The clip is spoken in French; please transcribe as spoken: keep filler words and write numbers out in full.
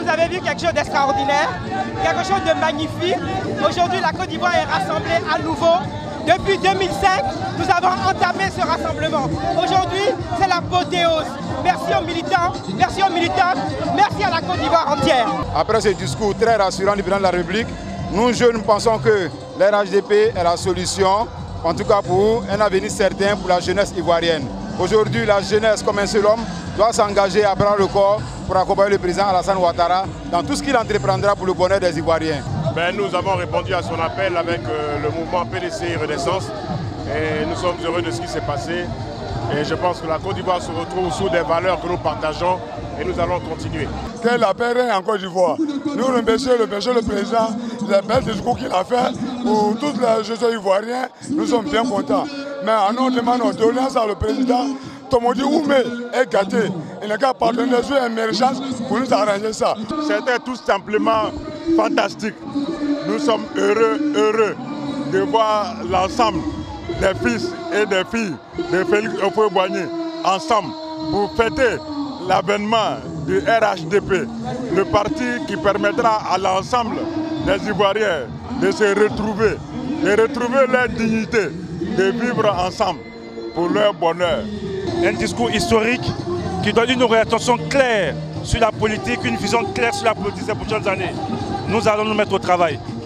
avez vu quelque chose d'extraordinaire, quelque chose de magnifique. Aujourd'hui, la Côte d'Ivoire est rassemblée à nouveau. Depuis deux mille cinq, nous avons entamé ce rassemblement. Aujourd'hui, c'est l'apothéose. Merci aux militants, merci aux militants, merci à la Côte d'Ivoire entière. Après ce discours très rassurant du président de la République, nous jeunes pensons que l'R H D P est la solution, en tout cas pour un avenir certain pour la jeunesse ivoirienne. Aujourd'hui, la jeunesse, comme un seul homme, doit s'engager à bras le corps pour accompagner le président Alassane Ouattara dans tout ce qu'il entreprendra pour le bonheur des Ivoiriens. Ben, nous avons répondu à son appel avec euh, le mouvement P D C Renaissance et nous sommes heureux de ce qui s'est passé. Et je pense que la Côte d'Ivoire se retrouve sous des valeurs que nous partageons et nous allons continuer. Quel appel en Côte d'Ivoire. Nous remercions le, le président, les belles discours qu'il a fait pour tous les jeunes ivoiriens. Nous sommes bien contents. Mais en nous demandons doléance à le président, Tomodi Oumé est gâté. Il n'a qu'à partenaire sur une meilleure chance pour nous arranger ça. C'était tout simplement fantastique. Nous sommes heureux, heureux de voir l'ensemble des fils et des filles de Félix Houphouët-Boigny ensemble pour fêter l'avènement du R H D P, le parti qui permettra à l'ensemble des Ivoiriens de se retrouver, de retrouver leur dignité, de vivre ensemble pour leur bonheur. Un discours historique qui donne une orientation claire sur la politique, une vision claire sur la politique ces prochaines années. Nous allons nous mettre au travail.